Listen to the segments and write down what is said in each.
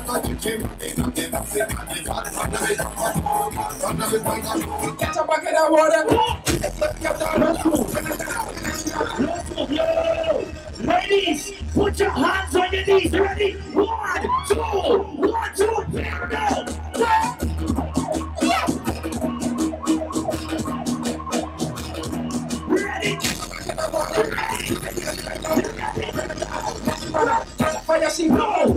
Catch a bucket of water. Ladies, put your hands on your knees. Ready? 1, 2, 1, 2, here we go. Ready? Fire, she go.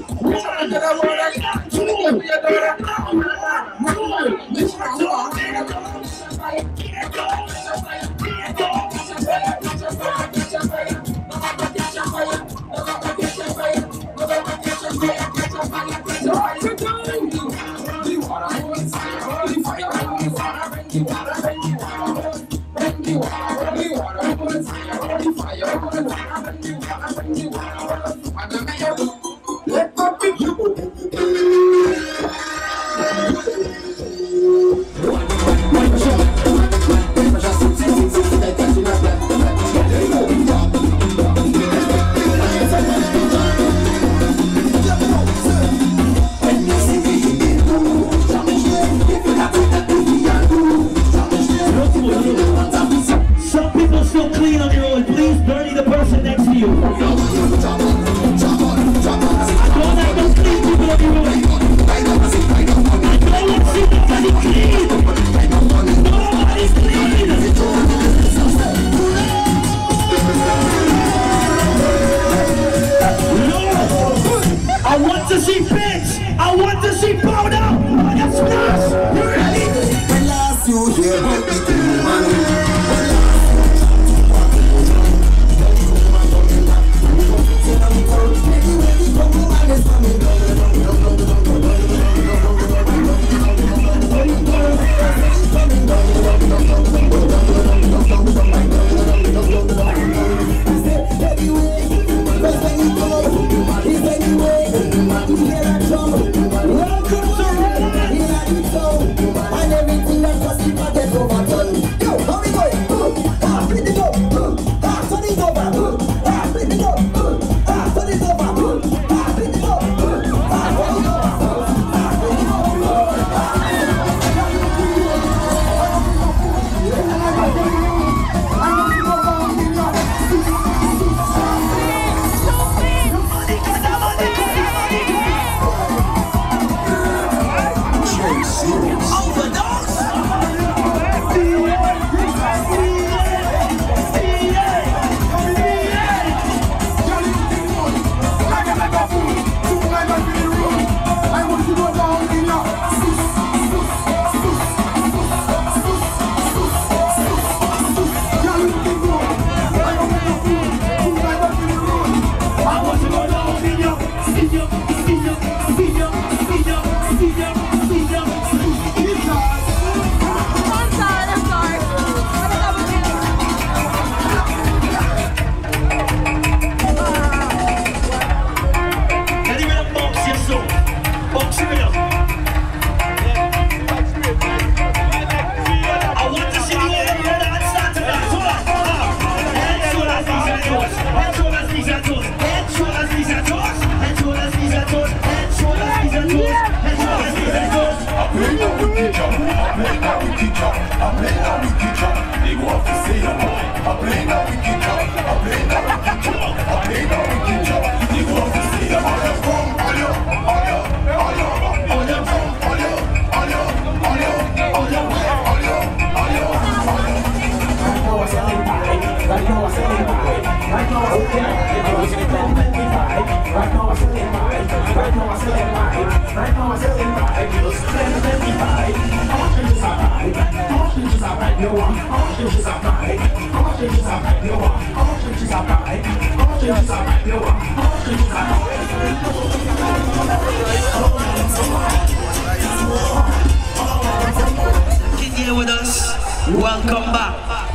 Welcome back.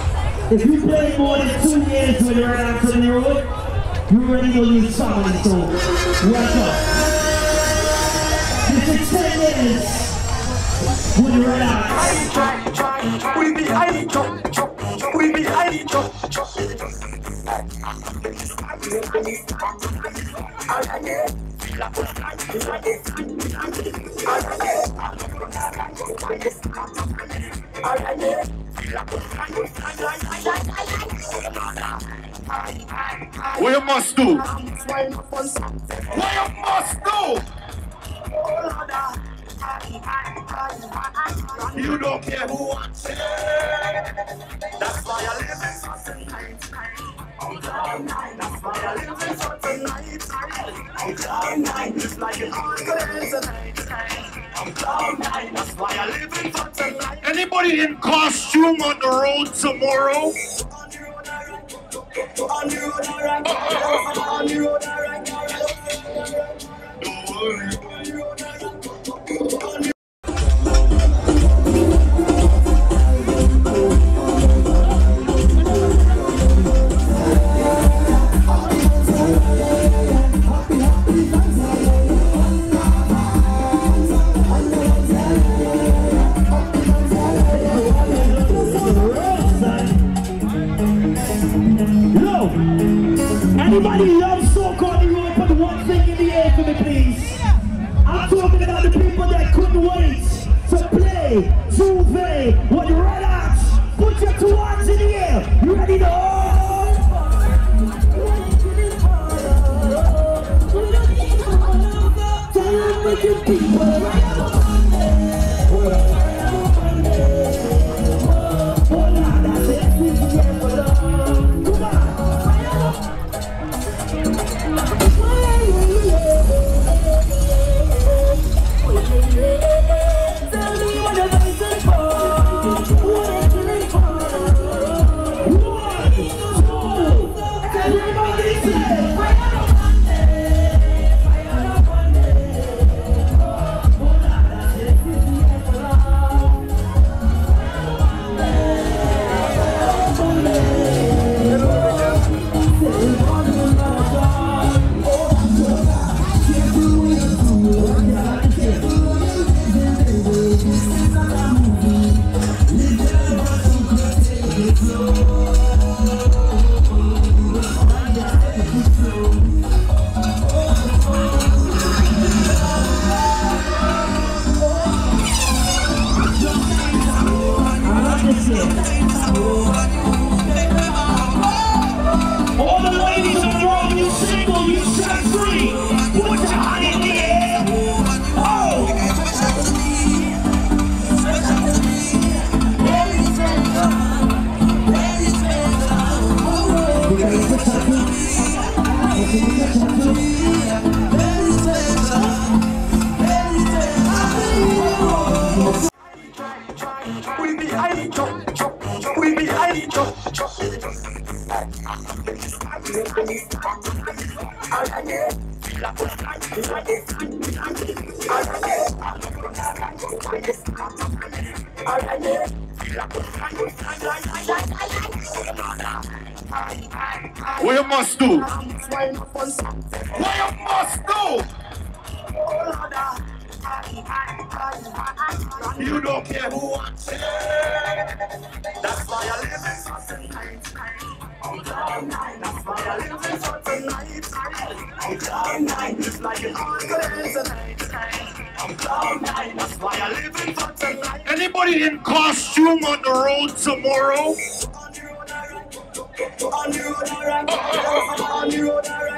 If you play more than 2 years when you're out on the road, you already know you somebody, so welcome. This is 10 years when you're out. We be high, we be high, What you must do? What you must do? You don't care who wants it. That's why I live in such a night. I'm cloud nine. That's why I live in such a night. I'm cloud nine. It's like an uncle tonight. I'm cloud nine. That's why I live in such a night. Anybody in costume on the road tomorrow? On the road, alright. On the road, alright. Don't worry. Anybody loves soca on the road, put one thing in the air for me, please. I'm talking about the people that couldn't wait to play Jouvert with red hats. Put your two hands in the air. You ready to What you must do? What you must do? You don't care who wants it. That's why I live in such a night. I'm cloud nine. That's why I live in such a night. I'm cloud nine. It's like an uncle tonight. I'm cloud nine. That's why I live in such a night. Anybody in costume on the road tomorrow? On the road, alright. On the road, alright.